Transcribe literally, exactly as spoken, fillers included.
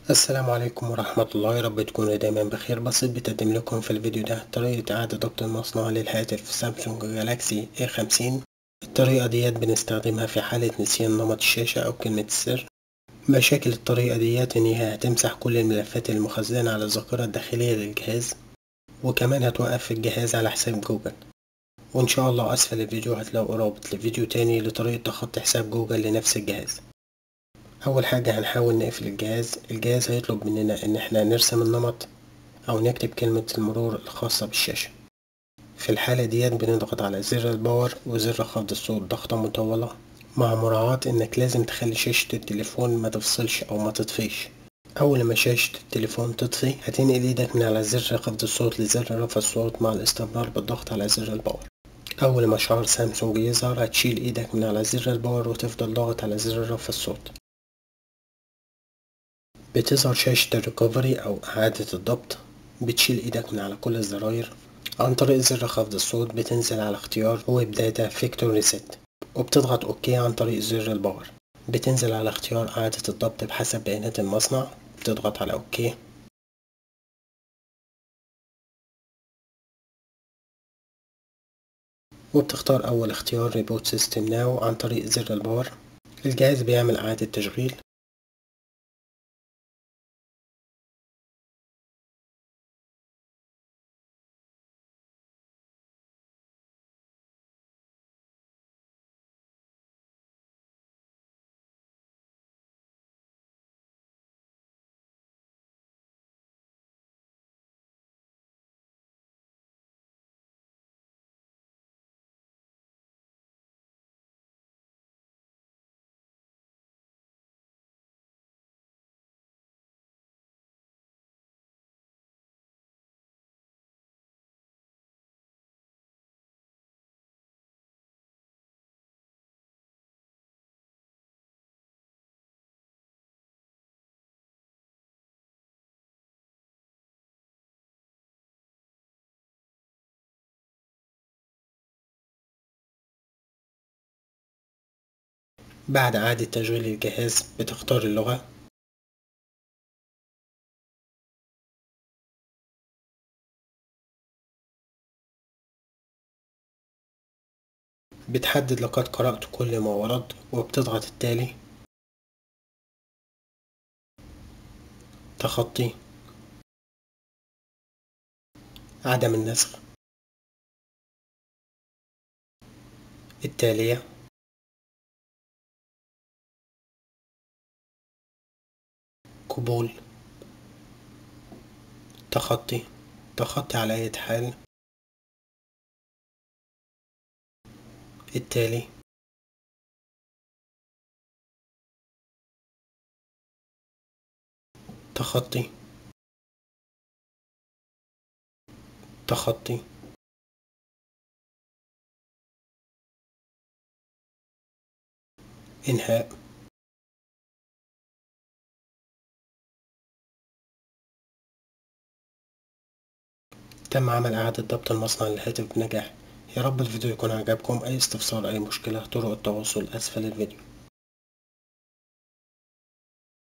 السلام عليكم ورحمة الله، يا رب تكونوا دايما بخير. بسيط بتقدم لكم في الفيديو ده طريقة إعادة ضبط المصنع للهاتف سامسونج جالاكسي اي خمسين. الطريقة ديت بنستخدمها في حالة نسيان نمط الشاشة أو كلمة السر. مشاكل الطريقة ديت إن هي هتمسح كل الملفات المخزنة على الذاكرة الداخلية للجهاز، وكمان هتوقف الجهاز على حساب جوجل. وإن شاء الله أسفل الفيديو هتلاقوا رابط لفيديو تاني لطريقة تخطي حساب جوجل لنفس الجهاز. أول حاجة هنحاول نقفل الجهاز. الجهاز هيطلب مننا إن احنا نرسم النمط أو نكتب كلمة المرور الخاصة بالشاشة. في الحالة ديت بنضغط على زر الباور وزر خفض الصوت ضغطة مطولة، مع مراعاة إنك لازم تخلي شاشة التليفون ما تفصلش أو ما تطفيش. أول ما شاشة التليفون تطفي هتنقل إيدك من على زر خفض الصوت لزر رفع الصوت مع الاستمرار بالضغط على زر الباور. أول ما شعار سامسونج يظهر هتشيل إيدك من على زر الباور وتفضل ضاغط على زر رفع الصوت. بتظهر شاشة الريكفري أو إعادة الضبط. بتشيل إيدك من على كل الزراير. عن طريق زر خفض الصوت بتنزل على اختيار ويب داتا فيكتور ريسيت، وبتضغط أوكي عن طريق زر الباور. بتنزل على اختيار إعادة الضبط بحسب بيانات المصنع، بتضغط على أوكي. وبتختار أول اختيار ريبوت سيستم ناو عن طريق زر الباور. الجهاز بيعمل إعادة تشغيل. بعد إعادة تشغيل الجهاز بتختار اللغة. بتحدد لقد قرأت كل ما ورد وبتضغط التالي. تخطي، عدم النسخ، التالية، قبول، تخطي، تخطي على أي حال، التالي، تخطي، تخطي، إنهاء. تم عمل إعادة ضبط المصنع للهاتف بنجاح. يا رب الفيديو يكون عجبكم. أي استفسار أي مشكلة طرق التواصل أسفل الفيديو.